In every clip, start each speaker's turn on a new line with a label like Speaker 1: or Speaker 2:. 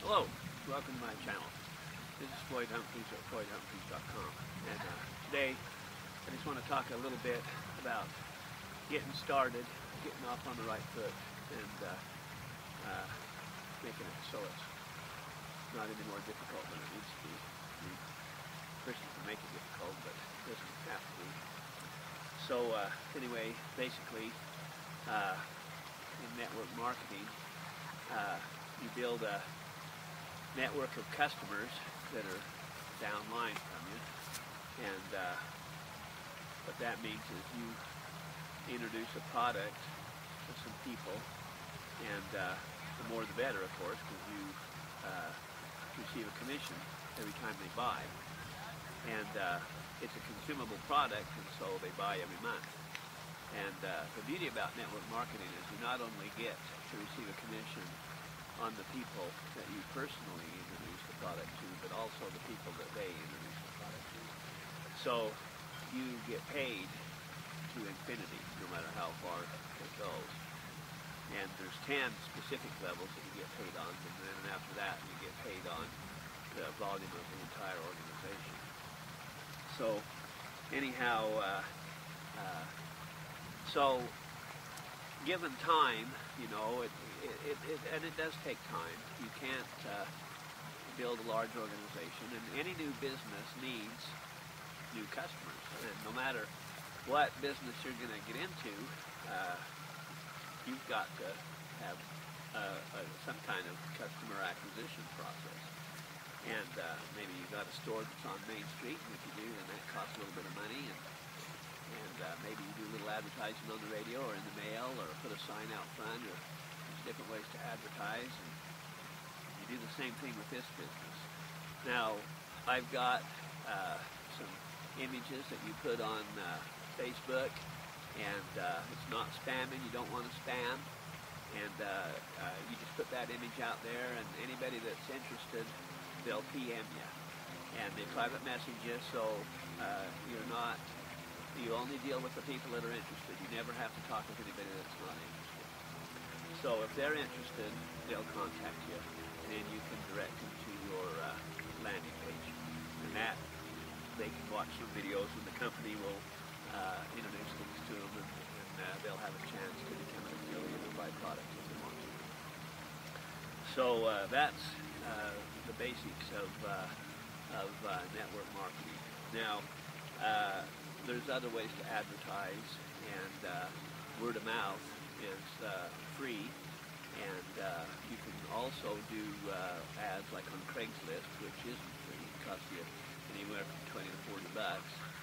Speaker 1: Hello, welcome to my channel. This is Floyd Humphreys at FloydHumphreys.com, and today I just want to talk a little bit about getting started, getting off on the right foot, and making it so it's not any more difficult than it needs to be. I mean, Christians can make it difficult, but it doesn't have to be. So anyway, basically, in network marketing, you build a network of customers that are downline from you, and what that means is you introduce a product to some people, and the more the better, of course, because you receive a commission every time they buy, and it's a consumable product, and so they buy every month. And the beauty about network marketing is you not only get to receive a commission on the people that you personally introduce the product to, but also the people that they introduce the product to. So you get paid to infinity, no matter how far it goes. And there's 10 specific levels that you get paid on, and then after that you get paid on the volume of the entire organization. So anyhow, so given time, you know, and it does take time. You can't build a large organization, and any new business needs new customers. And no matter what business you're going to get into, you've got to have some kind of customer acquisition process. And maybe you've got a store that's on Main Street, and if you do, then that costs a little bit of money. And maybe you do a little advertising on the radio or in the mail, or put a sign out front, or there's different ways to advertise, and you do the same thing with this business. Now, I've got some images that you put on Facebook, and it's not spamming. You don't want to spam, and you just put that image out there, and anybody that's interested, they'll PM you, and they private message you, so you only deal with the people that are interested. You never have to talk with anybody that's not interested. So if they're interested, they'll contact you, and you can direct them to your landing page. And that, they can watch some videos, and the company will introduce things to them, and they'll have a chance to become an affiliate or buy product if they want to. So that's the basics of network marketing. Now, there's other ways to advertise, and word of mouth is free, and you can also do ads like on Craigslist, which isn't free. It costs you anywhere from $20 to $40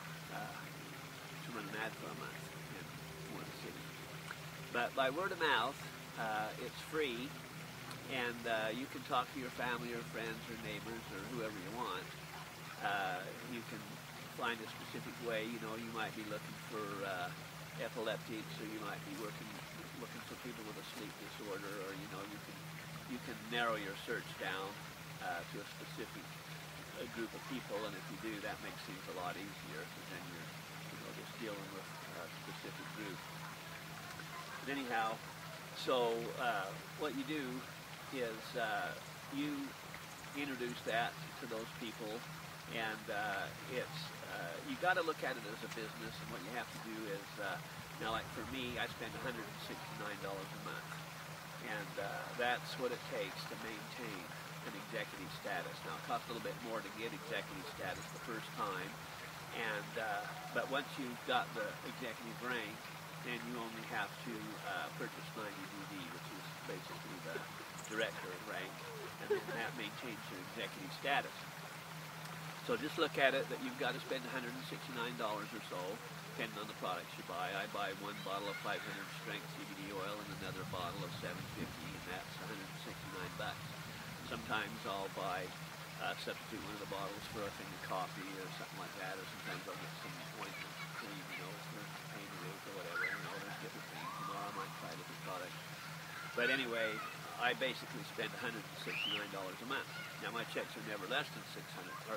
Speaker 1: to run an ad for a month in one city. But by word of mouth, it's free, and you can talk to your family or friends or neighbors or whoever you want. You can find a specific way. You know, you might be looking for epileptics, or you might be looking for people with a sleep disorder, or you can narrow your search down to a specific group of people, and if you do, that makes things a lot easier, because then you're just dealing with a specific group. But anyhow, so what you do is you introduce that to those people, and you got to look at it as a business. And what you have to do is, now, like for me, I spend $169 a month, and that's what it takes to maintain an executive status. Now, it costs a little bit more to get executive status the first time, and but once you've got the executive rank, then you only have to purchase 90 DD, which is basically the director rank, and then that maintains your executive status. So just look at it that you've got to spend $169 or so, depending on the products you buy. I buy one bottle of 500 strength CBD oil and another bottle of 750, and that's $169. Sometimes I'll buy, substitute one of the bottles for a thing of coffee or something like that, or sometimes I'll get some ointment cream, for pain relief or whatever. There's different things. I might try different products. But anyway, I basically spend $169 a month. Now, my checks are never less than $169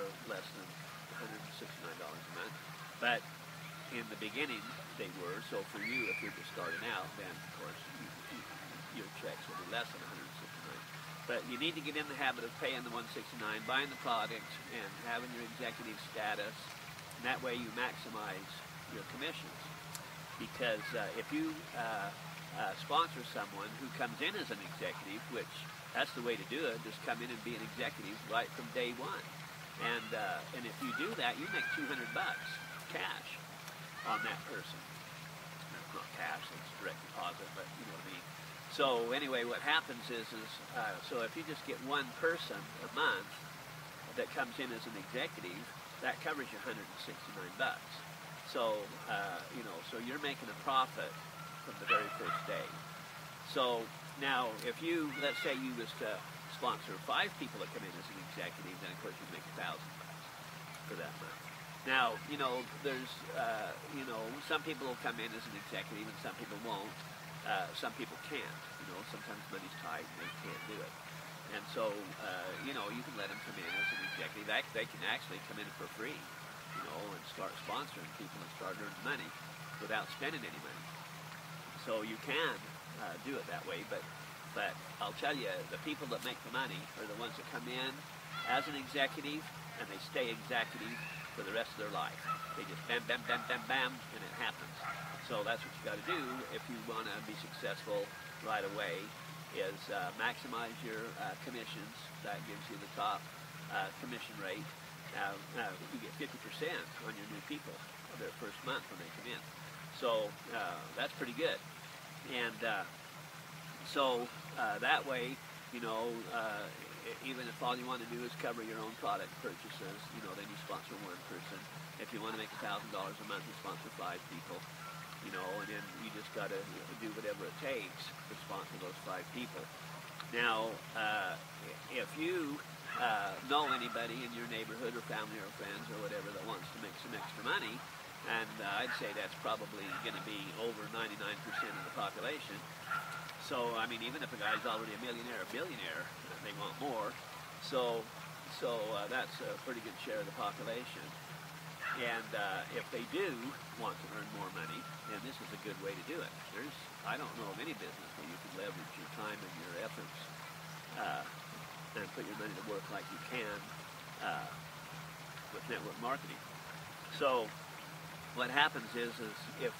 Speaker 1: a month, but in the beginning they were. So for you, if you're just starting out, then of course your checks will be less than $169. But you need to get in the habit of paying the $169, buying the product, and having your executive status. And that way you maximize your commissions. Because if you sponsor someone who comes in as an executive, which that's the way to do it, just come in and be an executive right from day one. And if you do that, you make $200 cash on that person. It's not cash, it's direct deposit, but you know what I mean. So anyway, what happens is so if you just get one person a month that comes in as an executive, that covers you $169. So so you're making a profit from the very first day. So now, if you, let's say you was to sponsor 5 people that come in as an executive, then of course you make $1,000 for that month. Now, there's, some people will come in as an executive and some people won't. Some people can't. Sometimes money's tight and they can't do it. And so, you can let them come in as an executive. They can actually come in for free, and start sponsoring people and start earning money without spending any money. So you can do it that way, but I'll tell you, the people that make the money are the ones that come in as an executive and they stay executive for the rest of their life. They just bam, bam, bam, bam, bam, and it happens. So that's what you got to do if you want to be successful right away, is maximize your commissions. That gives you the top commission rate. Now you get 50% on your new people their first month when they come in. So that's pretty good. And so that way, even if all you want to do is cover your own product purchases, then you sponsor one person. If you want to make $1,000 a month, you sponsor 5 people. And then you just got to do whatever it takes to sponsor those 5 people. Now, if you know anybody in your neighborhood or family or friends or whatever that wants to make some extra money, and I'd say that's probably going to be over 99% of the population. So, I mean, even if a guy's already a millionaire or billionaire, they want more. So that's a pretty good share of the population. And if they do want to earn more money, then this is a good way to do it. I don't know of any business where you can leverage your time and your efforts and put your money to work like you can with network marketing. So what happens is if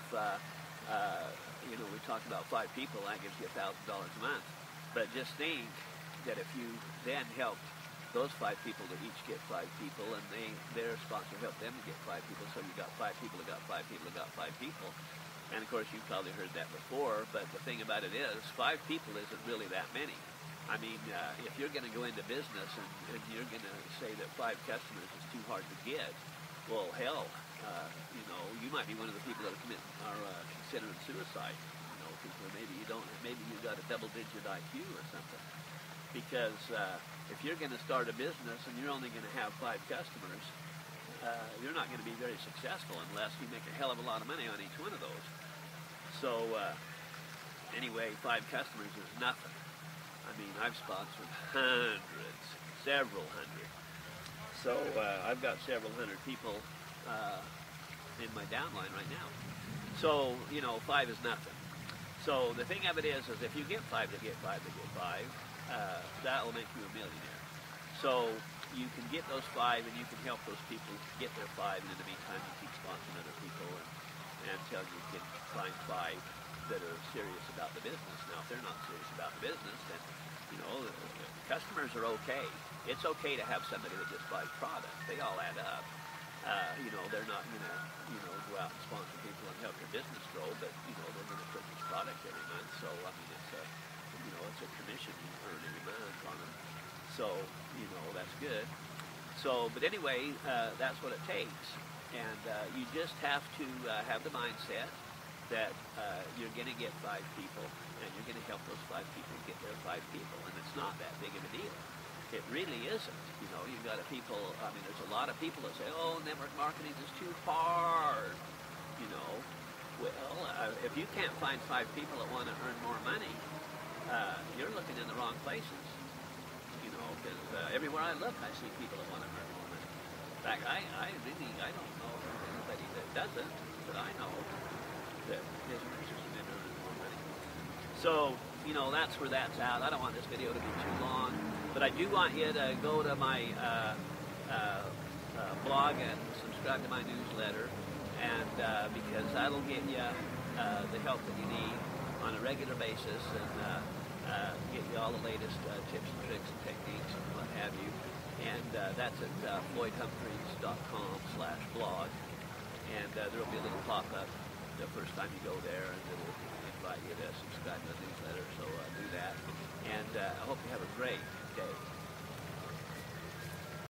Speaker 1: we talked about 5 people, that gives you $1,000 a month. But just think that if you then helped those 5 people to each get 5 people, and their sponsor helped them to get 5 people, so you got 5 people that got 5 people that got 5 people. And of course, you've probably heard that before, but the thing about it is, 5 people isn't really that many. I mean, if you're going to go into business and you're going to say that 5 customers is too hard to get, well, hell, you might be one of the people that are considering suicide. Because maybe you got a double-digit IQ or something. Because if you're going to start a business and you're only going to have 5 customers, you're not going to be very successful unless you make a hell of a lot of money on each one of those. So anyway, 5 customers is nothing. I mean, I've sponsored hundreds, several hundred. So I've got several hundred people in my downline right now. So, 5 is nothing. So the thing of it is if you get 5 that get 5 that get 5, that will make you a millionaire. So you can get those 5 and you can help those people get their 5, and in the meantime you keep sponsoring other people until you can find 5 that are serious about the business. Now, if they're not serious about the business, then, customers are okay. It's okay to have somebody that just buys products. They all add up. They're not going to, go out and sponsor people and help their business grow, but, they're going to purchase product every month. So, I mean, it's a commission you earn every month on them. So, that's good. So, but anyway, that's what it takes. And you just have to have the mindset that you're going to get 5 people, and you're going to help those 5 people get their 5 people. And it's not that big of a deal. It really isn't. You've got there's a lot of people that say, oh, network marketing is too hard. Well, if you can't find 5 people that want to earn more money, you're looking in the wrong places. Because everywhere I look, I see people that want to earn more money. In fact, I don't know anybody that doesn't, that I know, that isn't interested in earning more money. So you know, that's where that's at. I don't want this video to be too long, but I do want you to go to my blog and subscribe to my newsletter, and because that'll get you the help that you need on a regular basis, and get you all the latest tips and tricks and techniques and what have you. And that's at floydhumphreys.com/blog, and there will be a little pop-up the first time you go there, and it will invite you to subscribe to the newsletter, so do that. And I hope you have a great day.